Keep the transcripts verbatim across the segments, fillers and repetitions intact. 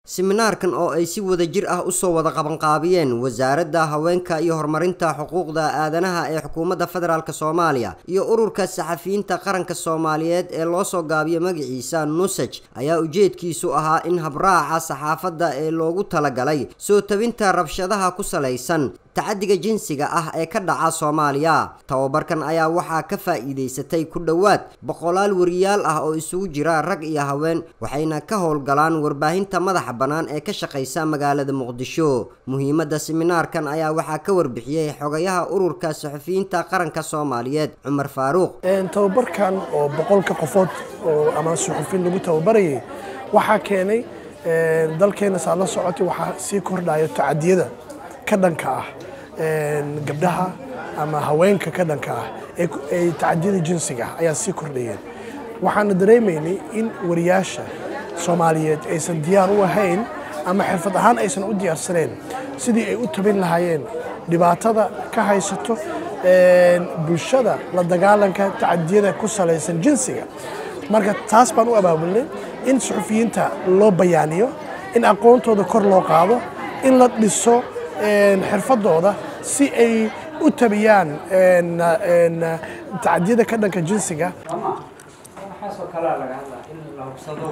Seminaarkan oo ay si wada jir ah u soo wada qabanqaabiyeen wasaaradda haweenka iyo horumarinta xuquuqda aadanaha ee xukuumadda federaalka Soomaaliya iyo ururka saxafiyiinta qaranka Soomaaliyeed ee loo soo gaabiyo magaciisa Nusaj ayaa ujeedkiisu ahaa in habraaca saxaafadda ee loogu talagalay soo tabinta rabshadaha ku salaysan tacaddiga jinsiga ah ee ka dhaca Soomaaliya. Tababarkan ayaa waxaa ka faa'iideysatay ku dhawaad boqolaal wariyaal ah oo isugu jira rag iyo haween waxayna ka howlgalaan warbaahinta madaxa banaan ee ka shaqeysa magaalada Muqdisho. Muhiimadda seminaarkan ayaa waxaa ka warbixiyay xogayaha ururka saxafiyiinta qaranka Soomaaliyeed Cumar Faaruq. Een tababarkan oo boqolka qofood oo ama saxafiyiin lagu tababarayay waxa keenay een dalkeena saala socotay waxa si kordhayo tacadiyada ka dhanka ah een gabdhaha ama haweenka ka dhanka ah ee tacadiyada jinsiga ayaa si kordhayeen. waxaan dareemaynay in wariyaasha Soomaaliyeed aysan diyaar u ahayn ama xirfad ahaan aysan u diyaarsaneen sidii ay u tabin lahaayeen dhibaatada ka haysato een bulshada la dagaalanka tacadiyada ku salaysan jinsiga. marka taas baan u abaabulnay in saxafiyiinta loo bayaaniyo in aqoontooda kor loo qaado in la dhiso een xirfadooda si ay u tabiyaan een een tacadiyada ka dhanka jinsiga. waxaasoo kale laga hadlaa in la hubsado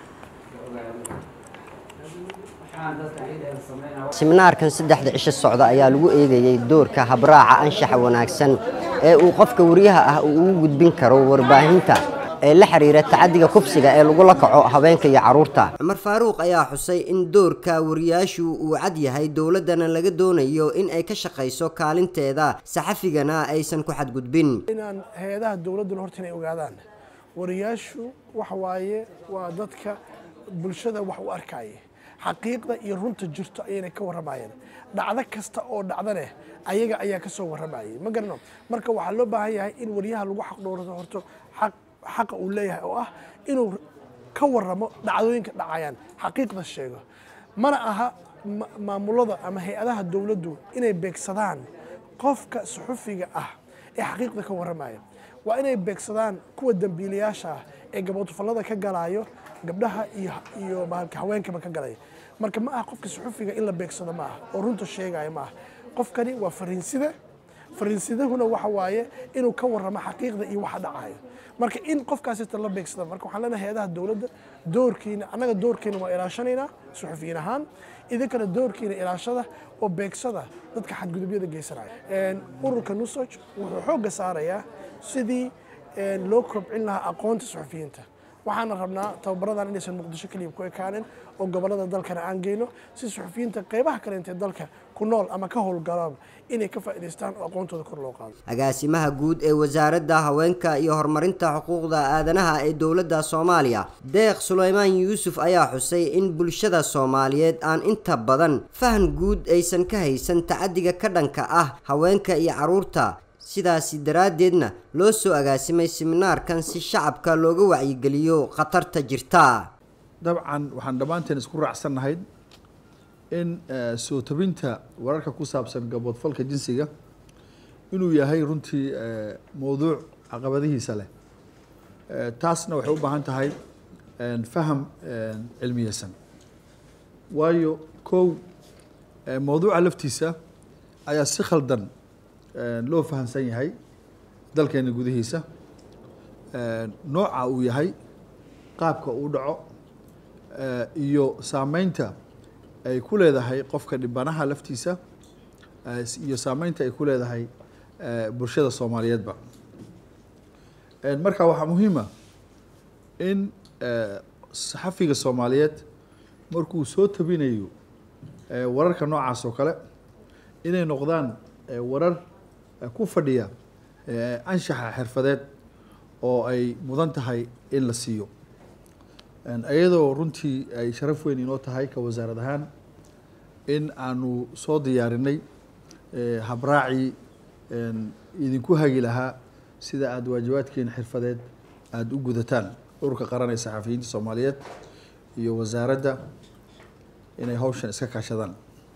Seminaarkan saddexda cisho socda ayaa lagu eegayay doorka habraaca anshaxa wanaagsan ee uu qofka wariyaha ah uu ugu gudbin karo warbaahinta ee la xiriira tacaddiga kufsiga ee lagu la kaco haweenka iyo caruurta. Cumar Faaruq ayaa xusay in doorka wariyaashu uu cad yahay dawladana laga doonayo in ay ka shaqeyso kaalinteeda saxafigana aysan ku xadgudbin. inaan hay'adaha dawladdu horta inay ogaadaan wariyaashu waxa waaye waa dadka bulshada wax u arkaya xaqiiqda iyo runta jirto ayay ka waramayeen dhacdo kasta oo dhacdane ayaga ayaa ka soo waramayay ma garano marka waxa loo baahan yahay in wariyaha lagu xaq dhowro horto xaq xaq uu leeyahay oo ah inuu ka waramo dhacdooyinka dhacayaan xaqiiqda sheego mana aha maamulada ama hay'adaha dawladdu inay beegsadaan qofka saxafiga ah ee xaqiiqda ka waramaya waa inay beegsadaan kuwa dambiilayaasha ah ee gabadhfalada ka galayo gabdhaha iyo iyo bahalka haweenka ka galay marka ma aha qofka saxafiga in la beegsado ma aha oo runta sheegay ma aha qofkani waa fariinsida fariinsidahuna waxa waaye inuu ka waramo xaqiiqda iyo waxa dhacayo marka in qofkaas inta la beegsado marka waxaan leenahay hay'adaha dawladda doorkiina anaga doorkiina waa ilaashanayna saxafiyiin ahaan idinkana doorkiina ilaashada oo beegsada dadka xadgudubyada geysanaya een ururka Nusaj wuxuu xoog saarayaa sidii een loo kobcin lahaa aqoonta saxafiyiinta waxaan rabnaa tababaradan inaysan Muqdisho kaliya ku ekaanin oo gobolada dalkana aan geyno si saxafiyiinta qaybaha kale ee dalka ku nool ama ka howlgalaan inay ka faa'iideystaan oo aqoontooda kor loo qaado. Agaasimaha guud ee wasaaradda haweenka iyo horumarinta xuquuqda aadanaha ee dawladda Soomaaliya Deeq Suleymaan Yuusuf ayaa xusay in bulshada Soomaaliyeed aan inta badan fahan guud aysan ka haysan tacaddiga ka dhanka ah haweenka iyo caruurta sidaasi daraadeedna loo soo agaasimay seminaarkan si shacabka looga wacyigeliyo khatarta jirta. dabcan waxaan dhamaanteen isku raacsanahay in soo tabinta wararka ku saabsan gabadhfalka jinsiga inuu yahay runtii mowduuc caqabadihiisa leh taasna waxay u baahan tahay faham cilmiyeysan waayo kow mowduuca laftiisa ayaa si khaldan loo fahansan yahay dalkeena gudihiisa nooca uu yahay qaabka uu dhaco iyo saameynta ay ku leedahay qofka dhibanaha laftiisa iyo saameynta ay ku leedahay bulshada Soomaaliyeedba marka waxa muhiim ah in saxafiga Soomaaliyeed markuu soo tabinayo wararka noocaas oo kale inay noqdaan warar ku fadhiya anshaxa xirfadeed oo ay mudan tahay in la siiyo ayadoo runtii ay sharaf weyn inoo tahay ka wasaarad ahaan in aanu soo diyaarinay habraaci idinku hagi lahaa sida aad waajibaadkiina xirfadeed aad u gudataan ururka qaran ee saxafiyiinta Soomaaliyeed iyo wasaaradda inay hawshan iska kaashadaan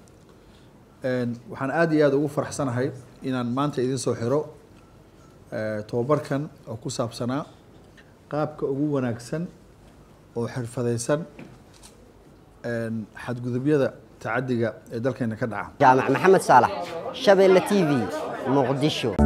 waxaan aad iyo aad ugu faraxsanahay inaan maanta idin soo xiro tababarkan oo ku saabsanaa qaabka ugu wanaagsan oo xirfadeysan xadgudubyada tacadiga ee dalkeena ka dhaca. jaamac maxamed saalax Shabeelle T V Muqdisho.